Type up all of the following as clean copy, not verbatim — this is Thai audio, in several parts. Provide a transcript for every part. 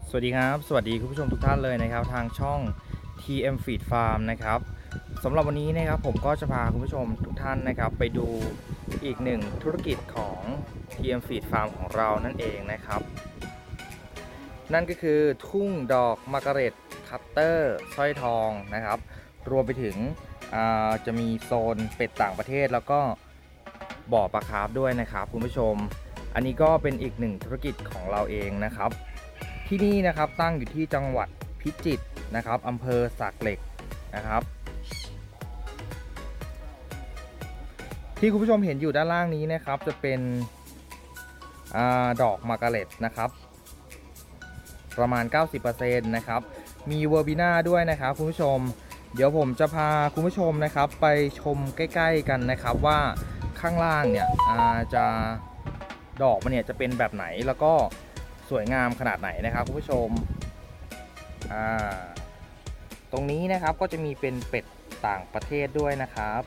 สวัสดีครับสวัสดีคุณผู้ชมทุกท่านเลยนะครับทางช่อง TM Feed Farm นะครับสำหรับวันนี้นะครับผมก็จะพาคุณผู้ชมทุกท่านนะครับไปดูอีกหนึ่งธุรกิจของ TM Feed Farm ของเรานั่นเองนะครับนั่นก็คือทุ่งดอกมะกะเร็ดคัตเตอร์สร้อยทองนะครับรวมไปถึงจะมีโซนเป็ดต่างประเทศแล้วก็บ่อปลาคาร์ฟด้วยนะครับคุณผู้ชมอันนี้ก็เป็นอีกหนึ่งธุรกิจของเราเองนะครับที่นี่นะครับตั้งอยู่ที่จังหวัดพิจิตรนะครับอำเภอสากเหล็กนะครับที่คุณผู้ชมเห็นอยู่ด้านล่างนี้นะครับจะเป็นดอกมะกะเร็ดนะครับประมาณ 90% นะครับมีเวอร์บิน่าด้วยนะครับคุณผู้ชมเดี๋ยวผมจะพาคุณผู้ชมนะครับไปชมใกล้ๆกันนะครับว่าข้างล่างเนี่ยจะดอกมันเนี่ยจะเป็นแบบไหนแล้วก็สวยงามขนาดไหนนะครับคุณผู้ชมตรงนี้นะครับก็จะมีเป็นเป็ดต่างประเทศด้วยนะครับ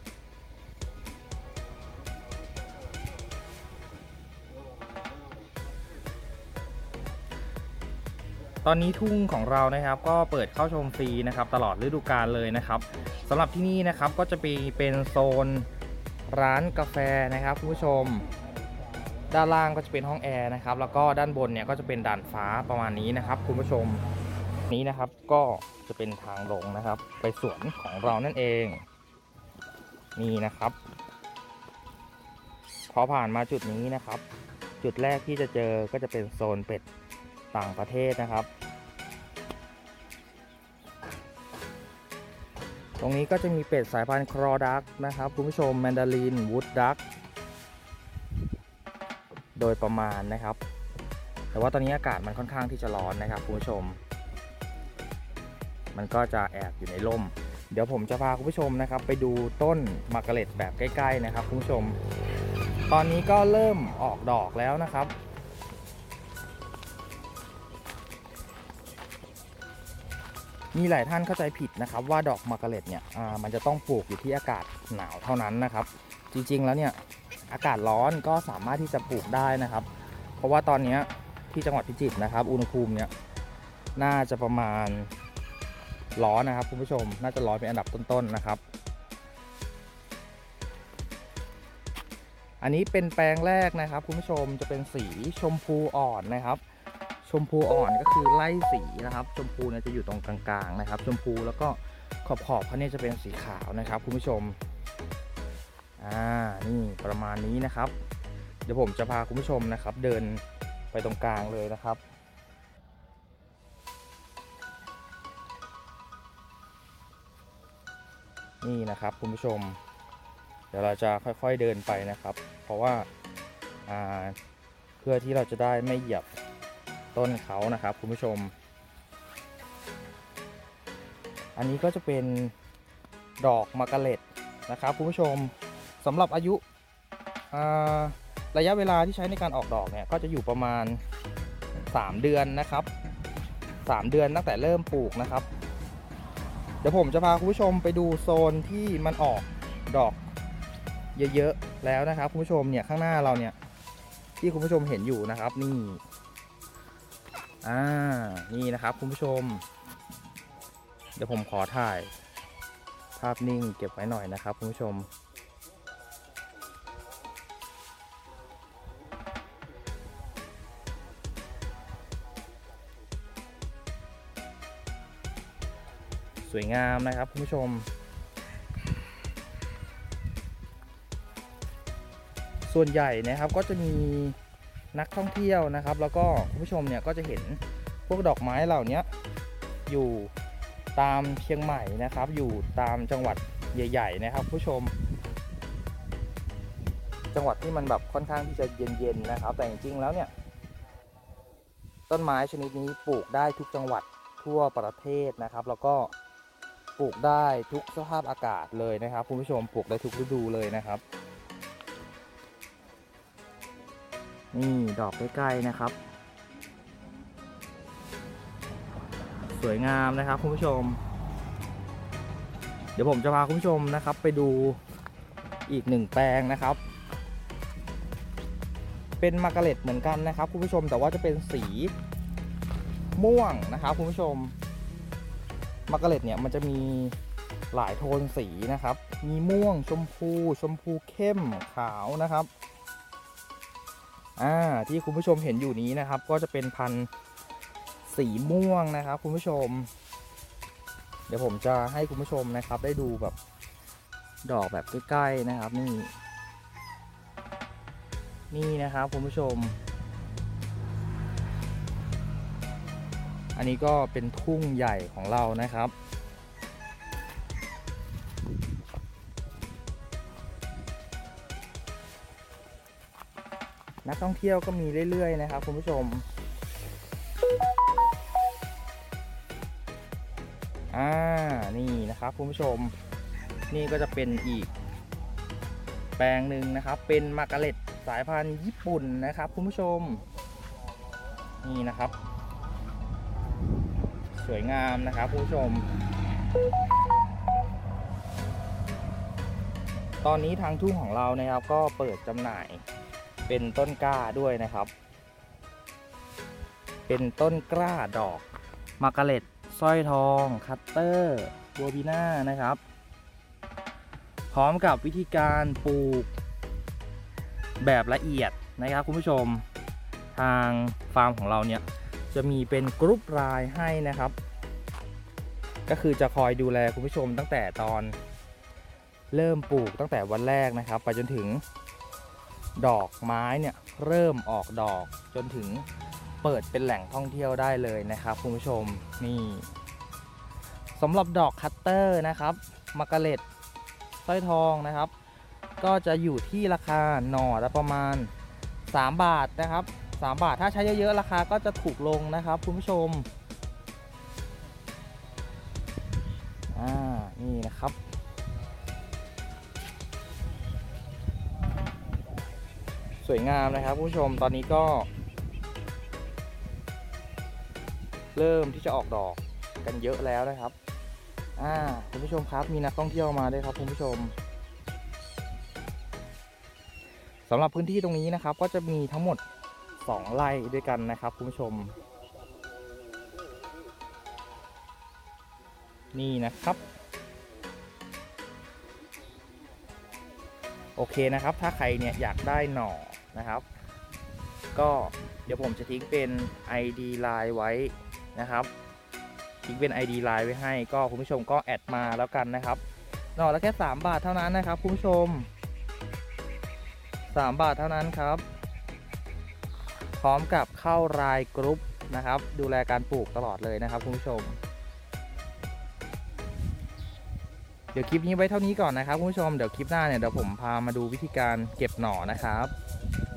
ตอนนี้ทุ่งของเรานะครับก็เปิดเข้าชมฟรีนะครับตลอดฤดูกาลเลยนะครับสำหรับที่นี่นะครับก็จะเป็นโซนร้านกาแฟนะครับคุณผู้ชมด้านล่างก็จะเป็นห้องแอร์นะครับแล้วก็ด้านบนเนี่ยก็จะเป็นด่านฟ้าประมาณนี้นะครับคุณผู้ชมนี้นะครับก็จะเป็นทางลงนะครับไปสวนของเรานั่นเองนี่นะครับพอผ่านมาจุดนี้นะครับจุดแรกที่จะเจอก็จะเป็นโซนเป็ดต่างประเทศนะครับตรงนี้ก็จะมีเป็ดสายพันธุ์ครอดักนะครับคุณผู้ชมแมนดารินวูดดักโดยประมาณนะครับแต่ว่าตอนนี้อากาศมันค่อนข้างที่จะร้อนนะครับคุณผู้ชมมันก็จะแอบอยู่ในร่มเดี๋ยวผมจะพาคุณผู้ชมนะครับไปดูต้นมะกะเร็ดแบบใกล้ๆนะครับคุณผู้ชมตอนนี้ก็เริ่มออกดอกแล้วนะครับมีหลายท่านเข้าใจผิดนะครับว่าดอกมะกะเร็ดเนี่ยมันจะต้องปลูกอยู่ที่อากาศหนาวเท่านั้นนะครับจริงๆแล้วเนี่ยอากาศร้อนก็สามารถที่จะปลูกได้นะครับเพราะว่าตอนนี้ที่จังหวัดพิจิตรนะครับอุณหภูมิเนี่ยน่าจะประมาณร้อนนะครับคุณผู้ชมน่าจะร้อนเป็นอันดับต้นๆนะครับอันนี้เป็นแปลงแรกนะครับคุณผู้ชมจะเป็นสีชมพูอ่อนนะครับชมพูอ่อนก็คือไล่สีนะครับชมพูเนี่ยจะอยู่ตรงกลางๆนะครับชมพูแล้วก็ขอบเขาเนี่ยจะเป็นสีขาวนะครับคุณผู้ชมนี่ประมาณนี้นะครับเดี๋ยวผมจะพาคุณผู้ชมนะครับเดินไปตรงกลางเลยนะครับนี่นะครับคุณผู้ชมเดี๋ยวเราจะค่อยๆเดินไปนะครับเพราะว่าเพื่อที่เราจะได้ไม่เหยียบต้นเขานะครับคุณผู้ชมอันนี้ก็จะเป็นดอกมะกะเร็ดนะครับคุณผู้ชมสำหรับอายุระยะเวลาที่ใช้ในการออกดอกเนี่ยก็จะอยู่ประมาณ3เดือนนะครับ3เดือนตั้งแต่เริ่มปลูกนะครับเดี๋ยวผมจะพาคุณผู้ชมไปดูโซนที่มันออกดอกเยอะๆแล้วนะครับคุณผู้ชมเนี่ยข้างหน้าเราเนี่ยที่คุณผู้ชมเห็นอยู่นะครับนี่นี่นะครับคุณผู้ชมเดี๋ยวผมขอถ่ายภาพนิ่งเก็บไว้หน่อยนะครับคุณผู้ชมสวยงามนะครับคุณผู้ชมส่วนใหญ่นะครับก็จะมีนักท่องเที่ยวนะครับแล้วก็คุณผู้ชมเนี่ยก็จะเห็นพวกดอกไม้เหล่านี้อยู่ตามเชียงใหม่นะครับอยู่ตามจังหวัดใหญ่ๆนะครับผู้ชมจังหวัดที่มันแบบค่อนข้างที่จะเย็นๆนะครับแต่จริงๆแล้วเนี่ยต้นไม้ชนิดนี้ปลูกได้ทุกจังหวัดทั่วประเทศนะครับแล้วก็ปลูกได้ทุกสภาพอากาศเลยนะครับคุณผู้ชมปลูกได้ทุกฤดูเลยนะครับนี่ดอกใกล้ๆนะครับสวยงามนะครับคุณผู้ชมเดี๋ยวผมจะพาคุณผู้ชมนะครับไปดูอีกหนึ่งแปลงนะครับเป็นมะกะเร็ดเหมือนกันนะครับคุณผู้ชมแต่ว่าจะเป็นสีม่วงนะครับคุณผู้ชมมักกะเล็ตเนี่ยมันจะมีหลายโทนสีนะครับมีม่วงชมพูเข้มขาวนะครับที่คุณผู้ชมเห็นอยู่นี้นะครับก็จะเป็นพันธุ์สีม่วงนะครับคุณผู้ชมเดี๋ยวผมจะให้คุณผู้ชมนะครับได้ดูแบบดอกแบบใกล้ๆนะครับนี่นะครับคุณผู้ชมอันนี้ก็เป็นทุ่งใหญ่ของเรานะครับนักท่องเที่ยวก็มีเรื่อยๆนะครับคุณผู้ชมนี่นะครับคุณผู้ชมนี่ก็จะเป็นอีกแปลงหนึ่งนะครับเป็นมักกะเล็ตสายพันธุ์ญี่ปุ่นนะครับคุณผู้ชมนี่นะครับสวยงามนะครับคุณผู้ชมตอนนี้ทางทุ่งของเรานะครับก็เปิดจำหน่ายเป็นต้นกล้าด้วยนะครับเป็นต้นกล้าดอกมักกะเล็ตสร้อยทองคัตเตอร์บัวบีน่านะครับพร้อมกับวิธีการปลูกแบบละเอียดนะครับคุณผู้ชมทางฟาร์มของเราเนี่ยจะมีเป็นกรุ๊ปไลน์ให้นะครับก็คือจะคอยดูแลคุณผู้ชมตั้งแต่ตอนเริ่มปลูกตั้งแต่วันแรกนะครับไปจนถึงดอกไม้เนี่ยเริ่มออกดอกจนถึงเปิดเป็นแหล่งท่องเที่ยวได้เลยนะครับคุณผู้ชมนี่สำหรับดอกคัตเตอร์นะครับมักกะเล็ตสร้อยทองนะครับก็จะอยู่ที่ราคาหน่อละประมาณ3 บาทนะครับ3 บาทถ้าใช้เยอะๆราคาก็จะถูกลงนะครับคุณผู้ชมนี่นะครับสวยงามนะครับคุณผู้ชมตอนนี้ก็เริ่มที่จะออกดอกกันเยอะแล้วนะครับคุณผู้ชมครับมีนักท่องเที่ยวมาด้วยครับคุณผู้ชมสำหรับพื้นที่ตรงนี้นะครับก็จะมีทั้งหมด2 ไร่ด้วยกันนะครับคุณผู้ชมนี่นะครับโอเคนะครับถ้าใครเนี่ยอยากได้หน่อนะครับก็เดี๋ยวผมจะทิ้งเป็น ID ไลน์ไว้นะครับทิ้งเป็น ID ไลน์ไว้ให้ก็คุณผู้ชมก็แอดมาแล้วกันนะครับหน่อละแค่3 บาทเท่านั้นนะครับคุณผู้ชม3 บาทเท่านั้นครับพร้อมกับเข้ารายกรุ๊ปนะครับดูแลการปลูกตลอดเลยนะครับคุณผู้ชมเดี๋ยวคลิปนี้ไว้เท่านี้ก่อนนะครับคุณผู้ชมเดี๋ยวคลิปหน้าเนี่ยเดี๋ยวผมพามาดูวิธีการเก็บหน่อนะครับ